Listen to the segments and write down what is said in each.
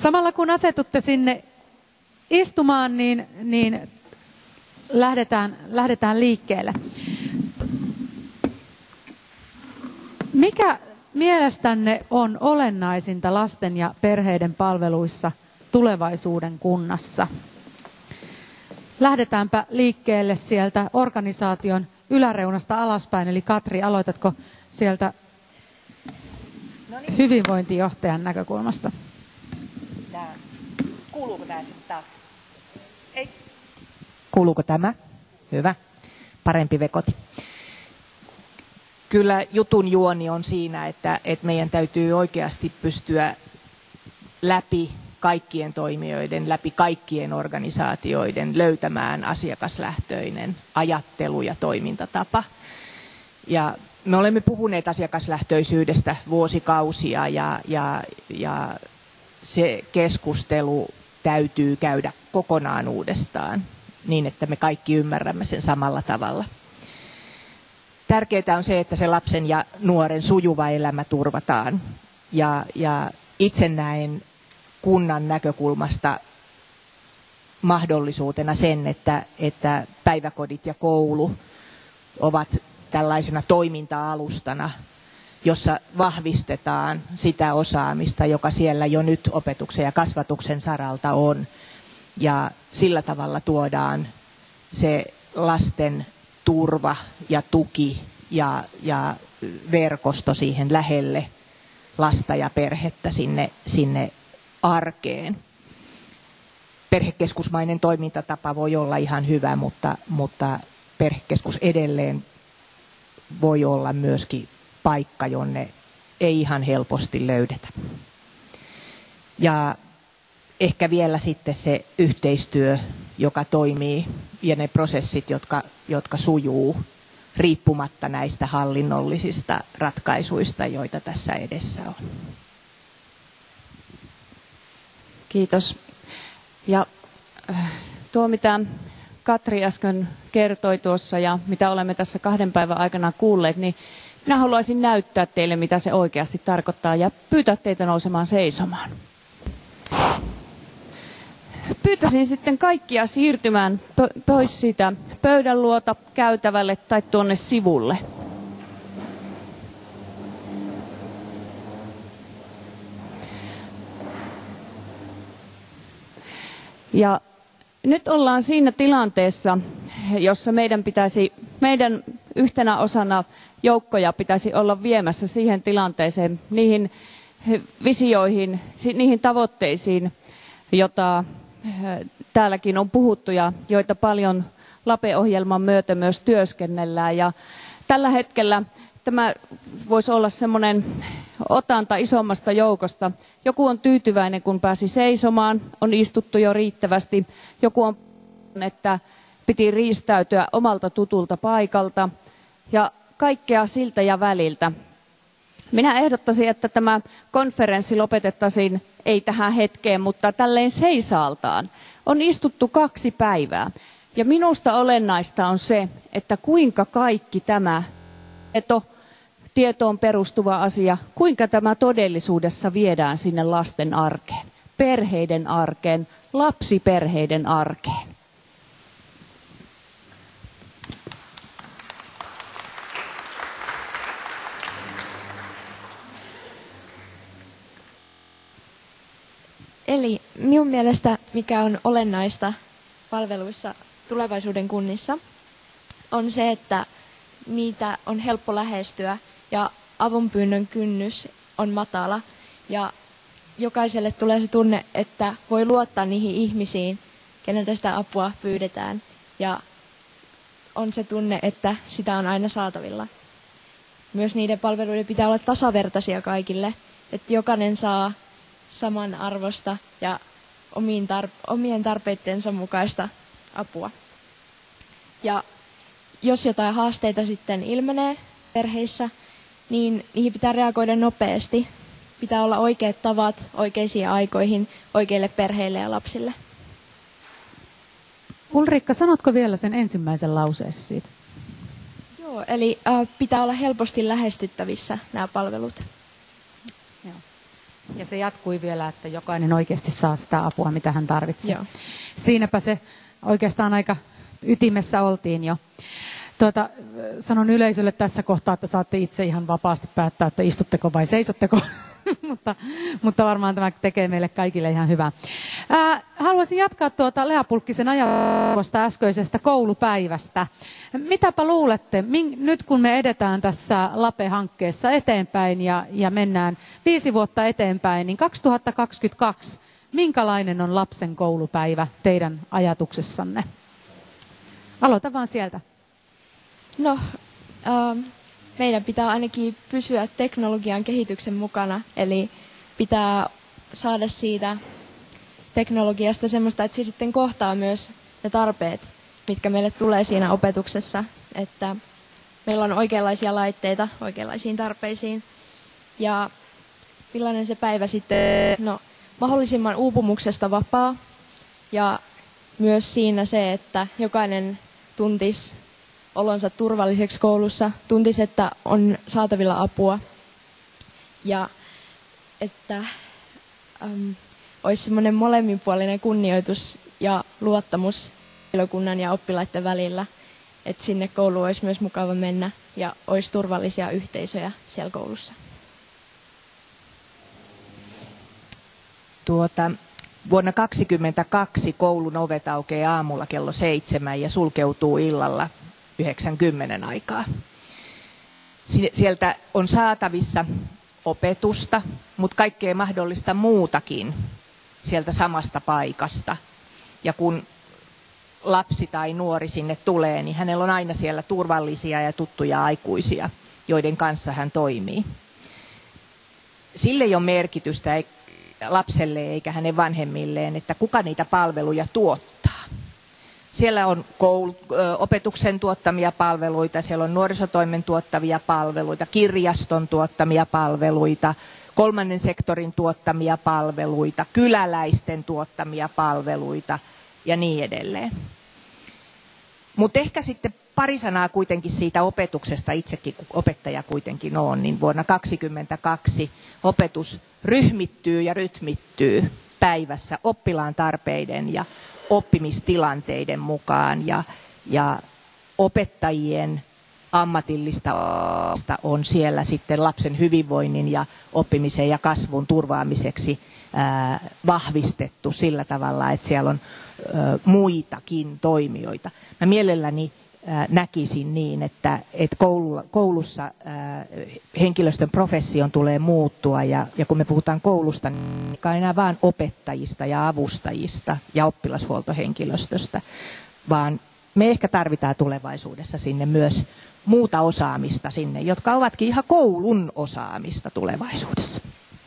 Samalla kun asetutte sinne istumaan, niin lähdetään liikkeelle. Mikä mielestänne on olennaisinta lasten ja perheiden palveluissa tulevaisuuden kunnassa? Lähdetäänpä liikkeelle sieltä organisaation yläreunasta alaspäin. Eli Katri, aloitatko sieltä hyvinvointijohtajan näkökulmasta? Kuuluuko tämä sitten taakse? Ei. Kuuluuko tämä? Hyvä. Parempi vekoti. Kyllä jutun juoni on siinä, että meidän täytyy oikeasti pystyä läpi kaikkien toimijoiden, läpi kaikkien organisaatioiden löytämään asiakaslähtöinen ajattelu ja toimintatapa. Ja me olemme puhuneet asiakaslähtöisyydestä vuosikausia ja se keskustelu täytyy käydä kokonaan uudestaan niin, että me kaikki ymmärrämme sen samalla tavalla. Tärkeää on se, että se lapsen ja nuoren sujuva elämä turvataan. Ja itse näen kunnan näkökulmasta mahdollisuutena sen, että päiväkodit ja koulu ovat tällaisena toiminta-alustana, jossa vahvistetaan sitä osaamista, joka siellä jo nyt opetuksen ja kasvatuksen saralta on. Ja sillä tavalla tuodaan se lasten turva ja tuki ja verkosto siihen lähelle lasta ja perhettä sinne arkeen. Perhekeskusmainen toimintatapa voi olla ihan hyvä, mutta perhekeskus edelleen voi olla myöskin paikka, jonne ei ihan helposti löydetä. Ja ehkä vielä sitten se yhteistyö, joka toimii, ja ne prosessit, jotka sujuu riippumatta näistä hallinnollisista ratkaisuista, joita tässä edessä on. Kiitos. Ja tuo, mitä Katri äsken kertoi tuossa ja mitä olemme tässä 2 päivän aikana kuulleet, niin minä haluaisin näyttää teille, mitä se oikeasti tarkoittaa ja pyytää teitä nousemaan seisomaan. Pyytäisin sitten kaikkia siirtymään pois siitä pöydän luota käytävälle tai tuonne sivulle. Ja nyt ollaan siinä tilanteessa, jossa meidän yhtenä osana joukkoja pitäisi olla viemässä siihen tilanteeseen, niihin visioihin, niihin tavoitteisiin, jota täälläkin on puhuttu ja joita paljon LAPE-ohjelman myötä myös työskennellään. Ja tällä hetkellä tämä voisi olla semmoinen otanta isommasta joukosta. Joku on tyytyväinen, kun pääsi seisomaan, on istuttu jo riittävästi. Joku on, että piti riistäytyä omalta tutulta paikalta ja kaikkea siltä ja väliltä. Minä ehdottaisin, että tämä konferenssi lopetettaisiin, ei tähän hetkeen, mutta tälleen seisaaltaan. On istuttu 2 päivää. Ja minusta olennaista on se, että kuinka kaikki tämä tietoon perustuva asia, kuinka tämä todellisuudessa viedään sinne lasten arkeen, perheiden arkeen, lapsiperheiden arkeen. Eli minun mielestä mikä on olennaista palveluissa tulevaisuuden kunnissa on se, että niitä on helppo lähestyä ja avunpyynnön kynnys on matala ja jokaiselle tulee se tunne, että voi luottaa niihin ihmisiin, keneltä sitä apua pyydetään ja on se tunne, että sitä on aina saatavilla. Myös niiden palveluiden pitää olla tasavertaisia kaikille, että jokainen saa saman arvosta ja omien tarpeittensa mukaista apua. Ja jos jotain haasteita sitten ilmenee perheissä, niin niihin pitää reagoida nopeasti. Pitää olla oikeat tavat oikeisiin aikoihin oikeille perheille ja lapsille. Ulrikka, sanotko vielä sen ensimmäisen lauseesi siitä? Joo, eli pitää olla helposti lähestyttävissä nämä palvelut. Joo. Ja se jatkui vielä, että jokainen oikeasti saa sitä apua, mitä hän tarvitsee. Joo. Siinäpä se oikeastaan aika ytimessä oltiin jo. Sanon yleisölle tässä kohtaa, että saatte itse ihan vapaasti päättää, että istutteko vai seisotteko. mutta varmaan tämä tekee meille kaikille ihan hyvää. Haluaisin jatkaa Lea Pulkkisen ajatusta äskeisestä koulupäivästä. Mitäpä luulette, nyt kun me edetään tässä LAPE-hankkeessa eteenpäin ja mennään 5 vuotta eteenpäin, niin 2022, minkälainen on lapsen koulupäivä teidän ajatuksessanne? Aloita vaan sieltä. No, meidän pitää ainakin pysyä teknologian kehityksen mukana, eli pitää saada siitä teknologiasta semmoista, että se sitten kohtaa myös ne tarpeet, mitkä meille tulee siinä opetuksessa, että meillä on oikeanlaisia laitteita oikeanlaisiin tarpeisiin. Ja millainen se päivä sitten, no mahdollisimman uupumuksesta vapaa ja myös siinä se, että jokainen tuntisi olonsa turvalliseksi koulussa, tuntisi, että on saatavilla apua ja että olisi semmoinen molemminpuolinen kunnioitus ja luottamus henkilökunnan ja oppilaiden välillä, että sinne kouluun olisi myös mukava mennä ja olisi turvallisia yhteisöjä siellä koulussa. Vuonna 2022 koulun ovet aukeaa aamulla kello 7 ja sulkeutuu illalla 9:10 aikaa. Sieltä on saatavissa opetusta, mutta kaikkea mahdollista muutakin sieltä samasta paikasta. Ja kun lapsi tai nuori sinne tulee, niin hänellä on aina siellä turvallisia ja tuttuja aikuisia, joiden kanssa hän toimii. Sille ei ole merkitystä lapselle eikä hänen vanhemmilleen, että kuka niitä palveluja tuottaa. Siellä on opetuksen tuottamia palveluita, siellä on nuorisotoimen tuottavia palveluita, kirjaston tuottamia palveluita, kolmannen sektorin tuottamia palveluita, kyläläisten tuottamia palveluita ja niin edelleen. Mutta ehkä sitten pari sanaa kuitenkin siitä opetuksesta, itsekin kun opettaja kuitenkin on, niin vuonna 2022 opetus ryhmittyy ja rytmittyy päivässä oppilaan tarpeiden ja oppimistilanteiden mukaan ja opettajien ammatillista on siellä sitten lapsen hyvinvoinnin ja oppimisen ja kasvun turvaamiseksi vahvistettu sillä tavalla, että siellä on muitakin toimijoita. Mä mielelläni näkisin niin, että koulussa henkilöstön profession tulee muuttua ja kun me puhutaan koulusta, niin ei enää vain opettajista ja avustajista ja oppilashuoltohenkilöstöstä, vaan me ehkä tarvitaan tulevaisuudessa sinne myös muuta osaamista sinne, jotka ovatkin ihan koulun osaamista tulevaisuudessa.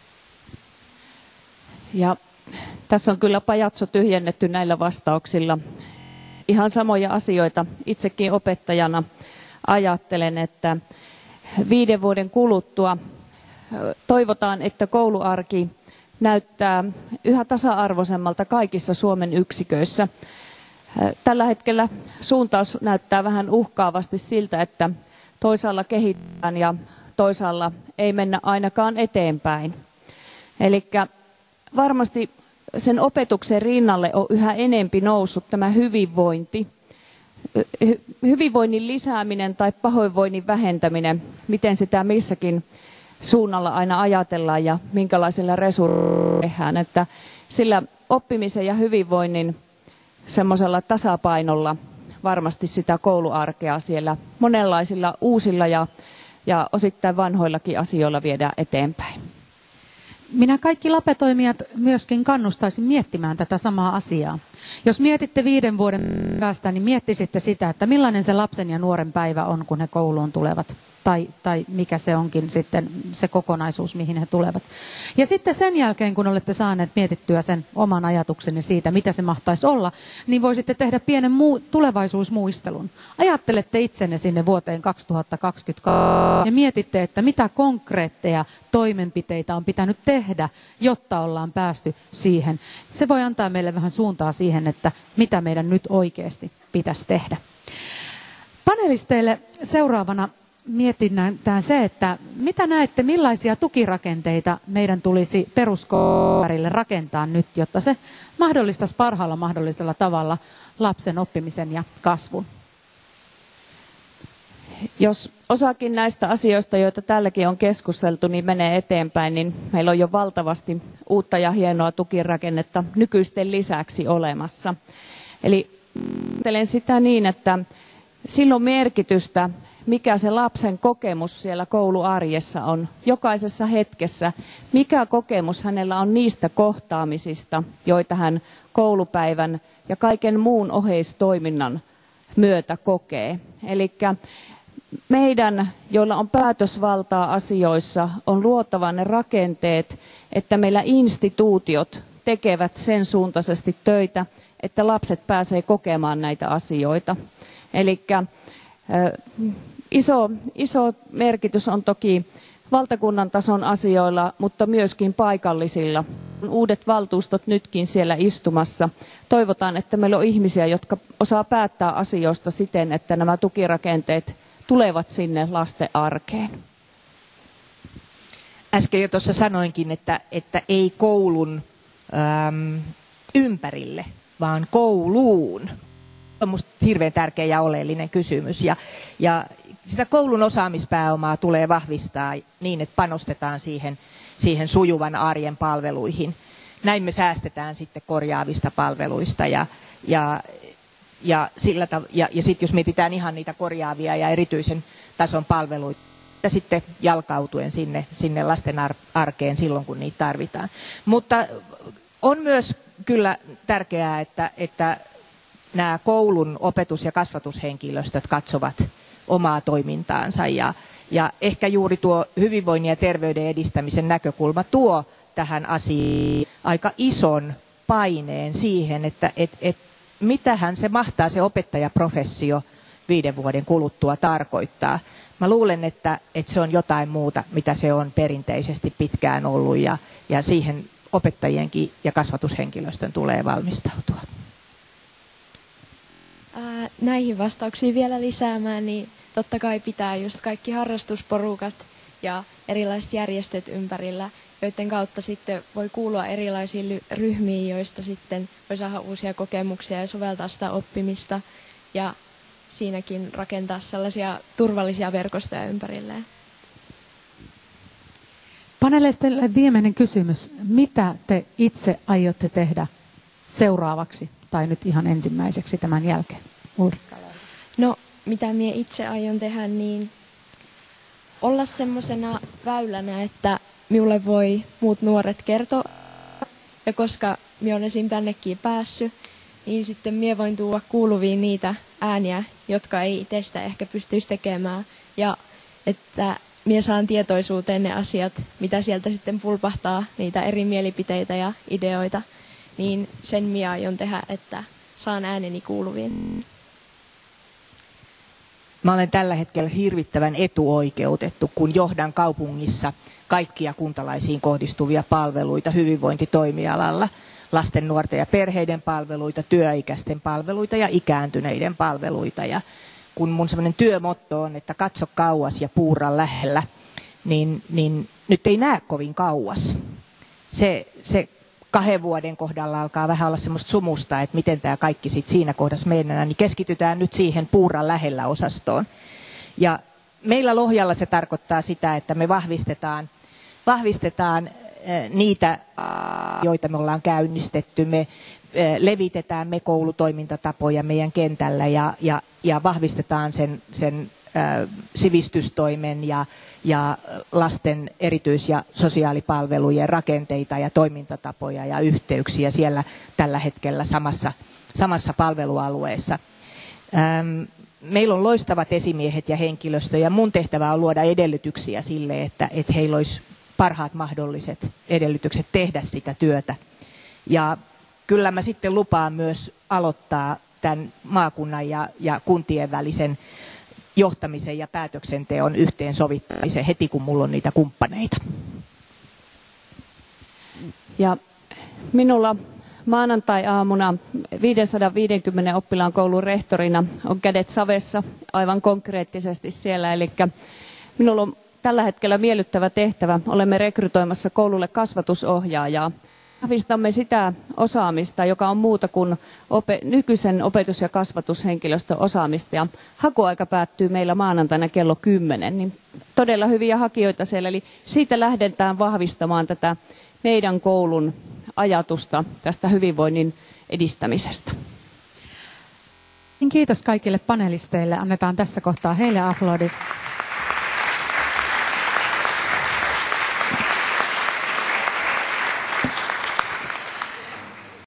Ja tässä on kyllä pajatso tyhjennetty näillä vastauksilla. Ihan samoja asioita itsekin opettajana ajattelen, että 5 vuoden kuluttua toivotaan, että kouluarki näyttää yhä tasa-arvoisemmalta kaikissa Suomen yksiköissä. Tällä hetkellä suuntaus näyttää vähän uhkaavasti siltä, että toisaalla kehitetään ja toisaalla ei mennä ainakaan eteenpäin. Eli varmasti sen opetuksen rinnalle on yhä enempi noussut tämä hyvinvointi. Hyvinvoinnin lisääminen tai pahoinvoinnin vähentäminen, miten sitä missäkin suunnalla aina ajatellaan ja minkälaisilla resursseilla tehdään. Että sillä oppimisen ja hyvinvoinnin semmoisella tasapainolla varmasti sitä kouluarkea siellä monenlaisilla uusilla ja osittain vanhoillakin asioilla viedään eteenpäin. Minä kaikki LAPE-toimijat myöskin kannustaisin miettimään tätä samaa asiaa. Jos mietitte 5 vuoden päästä, niin miettisitte sitä, että millainen se lapsen ja nuoren päivä on, kun he kouluun tulevat. Tai mikä se onkin sitten se kokonaisuus, mihin he tulevat. Ja sitten sen jälkeen, kun olette saaneet mietittyä sen oman ajatuksenne siitä, mitä se mahtaisi olla, niin voisitte tehdä pienen tulevaisuusmuistelun. Ajattelette itsenne sinne vuoteen 2022 ja mietitte, että mitä konkreetteja toimenpiteitä on pitänyt tehdä, jotta ollaan päästy siihen. Se voi antaa meille vähän suuntaa siihen, että mitä meidän nyt oikeasti pitäisi tehdä. Panelisteille seuraavana mietitään se, että mitä näette, millaisia tukirakenteita meidän tulisi peruskouluille rakentaa nyt, jotta se mahdollistaisi parhaalla mahdollisella tavalla lapsen oppimisen ja kasvun? Jos osakin näistä asioista, joita täälläkin on keskusteltu, niin menee eteenpäin, niin meillä on jo valtavasti uutta ja hienoa tukirakennetta nykyisten lisäksi olemassa. Eli ajattelen sitä niin, että silloin merkitystä, mikä se lapsen kokemus siellä kouluarjessa on, jokaisessa hetkessä, mikä kokemus hänellä on niistä kohtaamisista, joita hän koulupäivän ja kaiken muun oheistoiminnan myötä kokee. Eli meidän, joilla on päätösvaltaa asioissa, on luotava ne rakenteet, että meillä instituutiot tekevät sen suuntaisesti töitä, että lapset pääsee kokemaan näitä asioita. Eli iso merkitys on toki valtakunnan tason asioilla, mutta myöskin paikallisilla. Uudet valtuustot nytkin siellä istumassa. Toivotaan, että meillä on ihmisiä, jotka osaa päättää asioista siten, että nämä tukirakenteet tulevat sinne lasten arkeen. Äsken jo tuossa sanoinkin, että ei koulun ympärille, vaan kouluun. On minusta hirveän tärkeä ja oleellinen kysymys. Ja sitä koulun osaamispääomaa tulee vahvistaa niin, että panostetaan siihen sujuvan arjen palveluihin. Näin me säästetään sitten korjaavista palveluista ja sitten jos mietitään ihan niitä korjaavia ja erityisen tason palveluita, sitten jalkautuen sinne lasten arkeen silloin, kun niitä tarvitaan. Mutta on myös kyllä tärkeää, että nämä koulun opetus- ja kasvatushenkilöstöt katsovat omaa toimintaansa ja ehkä juuri tuo hyvinvoinnin ja terveyden edistämisen näkökulma tuo tähän asiaan aika ison paineen siihen, että mitähän se mahtaa se opettajaprofessio 5 vuoden kuluttua tarkoittaa. Mä luulen, että se on jotain muuta, mitä se on perinteisesti pitkään ollut ja siihen opettajienkin ja kasvatushenkilöstön tulee valmistautua. Näihin vastauksiin vielä lisäämään, niin totta kai pitää just kaikki harrastusporukat ja erilaiset järjestöt ympärillä, joiden kautta sitten voi kuulua erilaisiin ryhmiin, joista sitten voi saada uusia kokemuksia ja soveltaa sitä oppimista ja siinäkin rakentaa sellaisia turvallisia verkostoja ympärilleen. Paneleistille viimeinen kysymys. Mitä te itse aiotte tehdä seuraavaksi tai nyt ihan ensimmäiseksi tämän jälkeen? Ulrika. No, mitä minä itse aion tehdä, niin olla semmoisena väylänä, että minulle voi muut nuoret kertoa. Ja koska minä olen esim. Tännekin päässyt, niin sitten minä voin tuoda kuuluviin niitä ääniä, jotka ei itsestä ehkä pystyisi tekemään. Ja että minä saan tietoisuuteen ne asiat, mitä sieltä sitten pulpahtaa, niitä eri mielipiteitä ja ideoita. Niin sen minä aion tehdä, että saan ääneni kuuluviin. Mä olen tällä hetkellä hirvittävän etuoikeutettu, kun johdan kaupungissa kaikkia kuntalaisiin kohdistuvia palveluita hyvinvointitoimialalla. Lasten, nuorten ja perheiden palveluita, työikäisten palveluita ja ikääntyneiden palveluita. Ja kun mun sellainen työmotto on, että katso kauas ja puurra lähellä, niin nyt ei näe kovin kauas. Se 2 vuoden kohdalla alkaa vähän olla semmoista sumusta, että miten tämä kaikki sit siinä kohdassa mennään, niin keskitytään nyt siihen puuran lähellä osastoon. Ja meillä Lohjalla se tarkoittaa sitä, että me vahvistetaan niitä, joita me ollaan käynnistetty. Me levitetään me koulutoimintatapoja meidän kentällä ja vahvistetaan sen sivistystoimen ja lasten erityis- ja sosiaalipalvelujen rakenteita ja toimintatapoja ja yhteyksiä siellä tällä hetkellä samassa palvelualueessa. Meillä on loistavat esimiehet ja henkilöstö ja mun tehtävä on luoda edellytyksiä sille, että heillä olisi parhaat mahdolliset edellytykset tehdä sitä työtä. Ja kyllä mä sitten lupaan myös aloittaa tämän maakunnan ja kuntien välisen johtamisen ja päätöksenteon yhteensovittamisen heti, kun mulla on niitä kumppaneita. Ja minulla maanantai-aamuna 550 oppilaan koulun rehtorina on kädet savessa aivan konkreettisesti siellä. Eli minulla on tällä hetkellä miellyttävä tehtävä. Olemme rekrytoimassa koululle kasvatusohjaajaa. Vahvistamme sitä osaamista, joka on muuta kuin nykyisen opetus- ja kasvatushenkilöstön osaamista. Ja hakuaika päättyy meillä maanantaina kello 10. Niin todella hyviä hakijoita siellä. Eli siitä lähdetään vahvistamaan tätä meidän koulun ajatusta tästä hyvinvoinnin edistämisestä. Kiitos kaikille panelisteille. Annetaan tässä kohtaa heille aplodit.